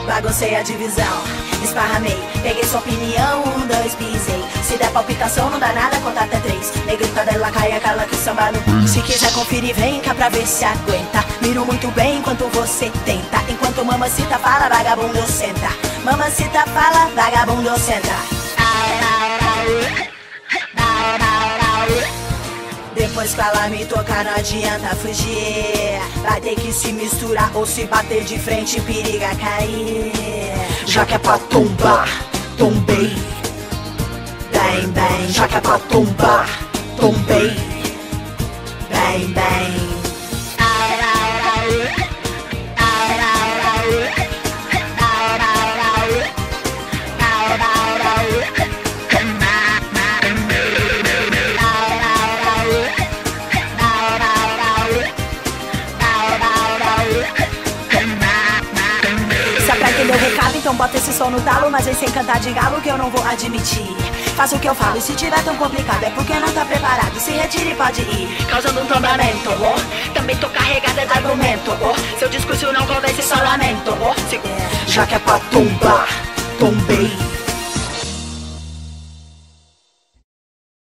Baguncei a divisão, esparramei, peguei sua opinião, 1, 2, pisei. Se der palpitação não dá nada, conta até 3. Negrita dela cai a cala que o samba no... Se quiser conferir vem cá pra ver se aguenta. Miro muito bem enquanto você tenta. Enquanto mamacita fala, vagabundo senta. Mamacita fala, vagabundo senta. Depois que ela me tocar não adianta fugir. Vai ter que se misturar ou se bater de frente, periga cair. Já que é pra tombar, tombei. Bem, bem, já que é pra tombar, tombei. Bem, bem. Entendeu o recado? Então bota esse som no talo, mas vem sem cantar de galo que eu não vou admitir. Faça o que eu falo e se tiver tão complicado é porque não tá preparado. Se retire e pode ir, causando um tombamento. Também tô carregada de argumento. Seu discurso não convence, só lamento. Já que é pra tombar, tombei.